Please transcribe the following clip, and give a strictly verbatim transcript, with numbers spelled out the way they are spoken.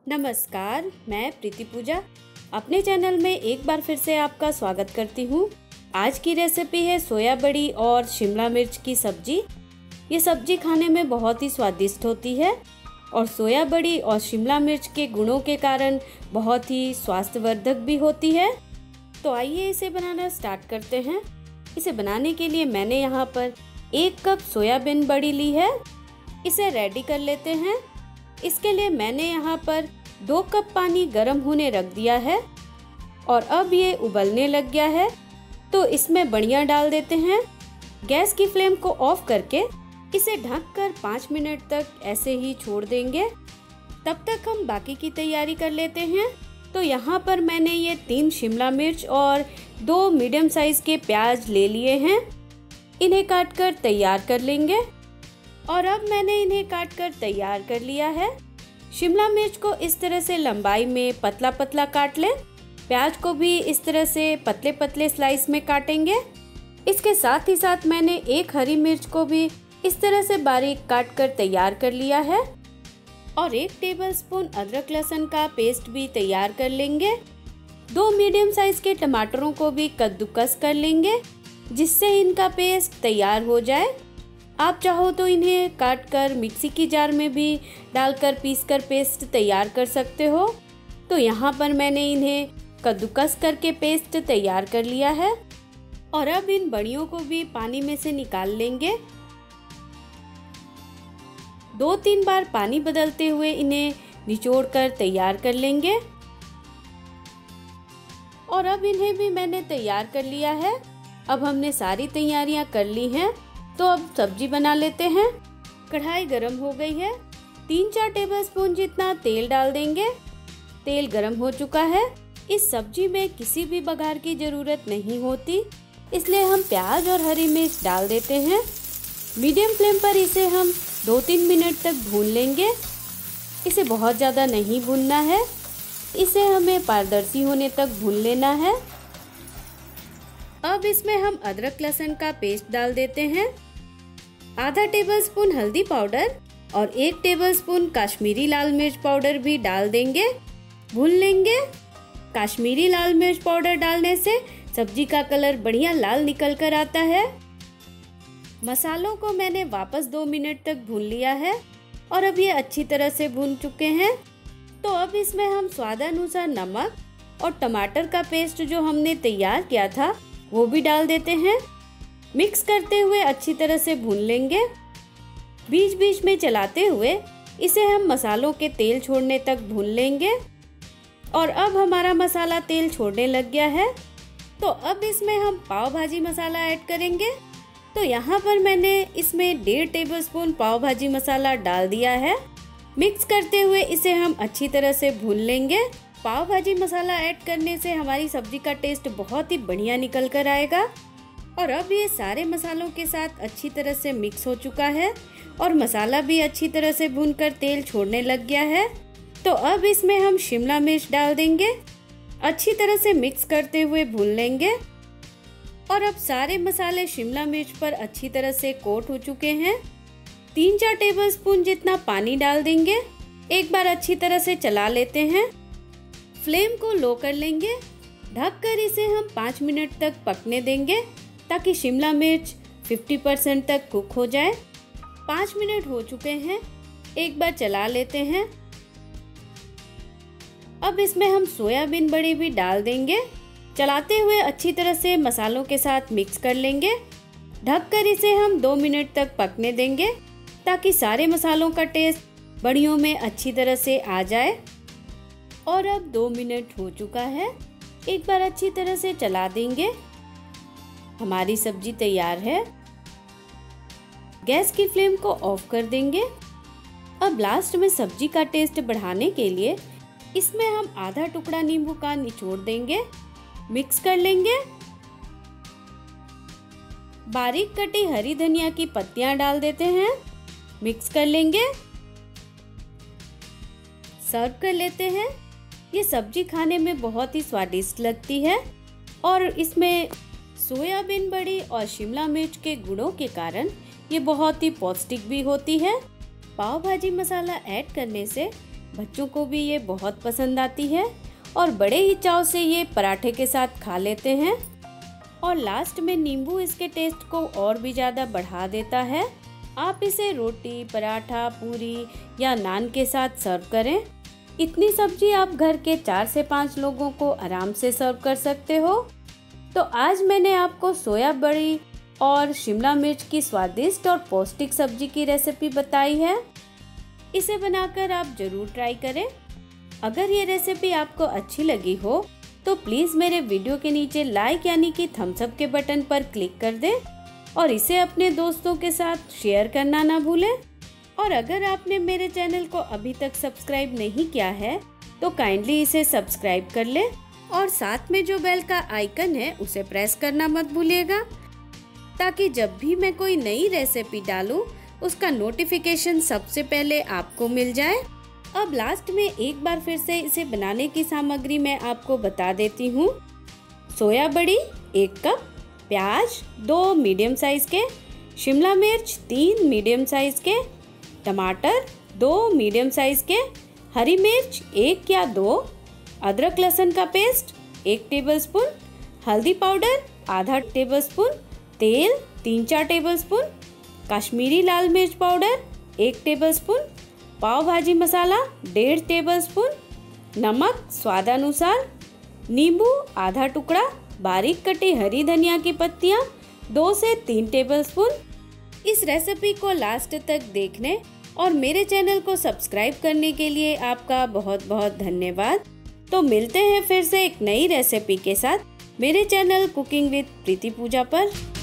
नमस्कार, मैं प्रीति पूजा अपने चैनल में एक बार फिर से आपका स्वागत करती हूँ। आज की रेसिपी है सोया बड़ी और शिमला मिर्च की सब्जी। ये सब्जी खाने में बहुत ही स्वादिष्ट होती है और सोया बड़ी और शिमला मिर्च के गुणों के कारण बहुत ही स्वास्थ्यवर्धक भी होती है। तो आइए इसे बनाना स्टार्ट करते हैं। इसे बनाने के लिए मैंने यहाँ पर एक कप सोयाबीन बड़ी ली है। इसे रेडी कर लेते हैं। इसके लिए मैंने यहाँ पर दो कप पानी गर्म होने रख दिया है और अब ये उबलने लग गया है, तो इसमें बड़ियाँ डाल देते हैं। गैस की फ्लेम को ऑफ करके इसे ढककर पाँच मिनट तक ऐसे ही छोड़ देंगे। तब तक हम बाकी की तैयारी कर लेते हैं। तो यहाँ पर मैंने ये तीन शिमला मिर्च और दो मीडियम साइज के प्याज ले लिए हैं। इन्हें काट कर तैयार कर लेंगे और अब मैंने इन्हें काट कर तैयार कर लिया है। शिमला मिर्च को इस तरह से लंबाई में पतला पतला काट लें। प्याज को भी इस तरह से पतले पतले स्लाइस में काटेंगे। इसके साथ ही साथ मैंने एक हरी मिर्च को भी इस तरह से बारीक काट कर तैयार कर लिया है और एक टेबलस्पून अदरक लहसुन का पेस्ट भी तैयार कर लेंगे। दो मीडियम साइज के टमाटरों को भी कद्दूकस कर लेंगे, जिससे इनका पेस्ट तैयार हो जाए। आप चाहो तो इन्हें काट कर मिक्सी की जार में भी डालकर पीस कर पेस्ट तैयार कर सकते हो। तो यहाँ पर मैंने इन्हें कद्दूकस करके पेस्ट तैयार कर लिया है और अब इन बड़ियों को भी पानी में से निकाल लेंगे। दो तीन बार पानी बदलते हुए इन्हें निचोड़ कर तैयार कर लेंगे और अब इन्हें भी मैंने तैयार कर लिया है। अब हमने सारी तैयारियां कर ली हैं, तो अब सब्जी बना लेते हैं। कढ़ाई गरम हो गई है। तीन चार टेबलस्पून जितना तेल डाल देंगे। तेल गरम हो चुका है। इस सब्जी में किसी भी बघार की जरूरत नहीं होती, इसलिए हम प्याज और हरी मिर्च डाल देते हैं। मीडियम फ्लेम पर इसे हम दो तीन मिनट तक भून लेंगे। इसे बहुत ज़्यादा नहीं भूनना है, इसे हमें पारदर्शी होने तक भून लेना है। अब इसमें हम अदरक लहसुन का पेस्ट डाल देते हैं। आधा टेबलस्पून हल्दी पाउडर और एक टेबलस्पून काश्मीरी लाल मिर्च पाउडर भी डाल देंगे। भून लेंगे। काश्मीरी लाल मिर्च पाउडर डालने से सब्जी का कलर बढ़िया लाल निकल कर आता है। मसालों को मैंने वापस दो मिनट तक भून लिया है और अब ये अच्छी तरह से भून चुके हैं। तो अब इसमें हम स्वादानुसार नमक और टमाटर का पेस्ट जो हमने तैयार किया था वो भी डाल देते हैं। मिक्स करते हुए अच्छी तरह से भून लेंगे। बीच बीच में चलाते हुए इसे हम मसालों के तेल छोड़ने तक भून लेंगे और अब हमारा मसाला तेल छोड़ने लग गया है। तो अब इसमें हम पाव भाजी मसाला ऐड करेंगे। तो यहाँ पर मैंने इसमें डेढ़ टेबलस्पून पाव भाजी मसाला डाल दिया है। मिक्स करते हुए इसे हम अच्छी तरह से भून लेंगे। पाव भाजी मसाला ऐड करने से हमारी सब्जी का टेस्ट बहुत ही बढ़िया निकल कर आएगा। और अब ये सारे मसालों के साथ अच्छी तरह से मिक्स हो चुका है और मसाला भी अच्छी तरह से भूनकर तेल छोड़ने लग गया है। तो अब इसमें हम शिमला मिर्च डाल देंगे। अच्छी तरह से मिक्स करते हुए भून लेंगे और अब सारे मसाले शिमला मिर्च पर अच्छी तरह से कोट हो चुके हैं। तीन चार टेबलस्पून जितना पानी डाल देंगे। एक बार अच्छी तरह से चला लेते हैं। फ्लेम को लो कर लेंगे। ढककर इसे हम पाँच मिनट तक पकने देंगे ताकि शिमला मिर्च पचास परसेंट तक कुक हो जाए। पाँच मिनट हो चुके हैं। एक बार चला लेते हैं। अब इसमें हम सोयाबीन बड़ी भी डाल देंगे। चलाते हुए अच्छी तरह से मसालों के साथ मिक्स कर लेंगे। ढककर इसे हम दो मिनट तक पकने देंगे ताकि सारे मसालों का टेस्ट बड़ियों में अच्छी तरह से आ जाए। और अब दो मिनट हो चुका है। एक बार अच्छी तरह से चला देंगे। हमारी सब्जी तैयार है। गैस की फ्लेम को ऑफ कर देंगे। अब लास्ट में सब्जी का टेस्ट बढ़ाने के लिए इसमें हम आधा टुकड़ा नींबू का निचोड़ देंगे। मिक्स कर लेंगे। बारीक कटी हरी धनिया की पत्तियां डाल देते हैं। मिक्स कर लेंगे। सर्व कर लेते हैं। ये सब्जी खाने में बहुत ही स्वादिष्ट लगती है और इसमें सोयाबीन बड़ी और शिमला मिर्च के गुणों के कारण ये बहुत ही पौष्टिक भी होती है। पाव भाजी मसाला ऐड करने से बच्चों को भी ये बहुत पसंद आती है और बड़े ही चाव से ये पराठे के साथ खा लेते हैं। और लास्ट में नींबू इसके टेस्ट को और भी ज़्यादा बढ़ा देता है। आप इसे रोटी, पराठा, पूरी या नान के साथ सर्व करें। इतनी सब्जी आप घर के चार से पाँच लोगों को आराम से सर्व कर सकते हो। तो आज मैंने आपको सोया बड़ी और शिमला मिर्च की स्वादिष्ट और पौष्टिक सब्जी की रेसिपी बताई है। इसे बनाकर आप ज़रूर ट्राई करें। अगर ये रेसिपी आपको अच्छी लगी हो तो प्लीज़ मेरे वीडियो के नीचे लाइक यानी कि थम्स अप के बटन पर क्लिक कर दें और इसे अपने दोस्तों के साथ शेयर करना ना भूलें। और अगर आपने मेरे चैनल को अभी तक सब्सक्राइब नहीं किया है तो काइंडली इसे सब्सक्राइब कर लें और साथ में जो बेल का आइकन है उसे प्रेस करना मत भूलिएगा, ताकि जब भी मैं कोई नई रेसिपी डालूं उसका नोटिफिकेशन सबसे पहले आपको मिल जाए। अब लास्ट में एक बार फिर से इसे बनाने की सामग्री मैं आपको बता देती हूँ। सोया बड़ी एक कप, प्याज दो मीडियम साइज के, शिमला मिर्च तीन मीडियम साइज के, टमाटर दो मीडियम साइज के, हरी मिर्च एक या दो, अदरक लहसुन का पेस्ट एक टेबलस्पून, हल्दी पाउडर आधा टेबलस्पून, तेल तीन चार टेबलस्पून, कश्मीरी लाल मिर्च पाउडर एक टेबलस्पून, पाव भाजी मसाला डेढ़ टेबलस्पून, नमक स्वादानुसार, नींबू आधा टुकड़ा, बारीक कटी हरी धनिया की पत्तियां दो से तीन टेबलस्पून। इस रेसिपी को लास्ट तक देखने और मेरे चैनल को सब्सक्राइब करने के लिए आपका बहुत बहुत धन्यवाद। तो मिलते हैं फिर से एक नई रेसिपी के साथ मेरे channel cooking with Preeti Pooja पर।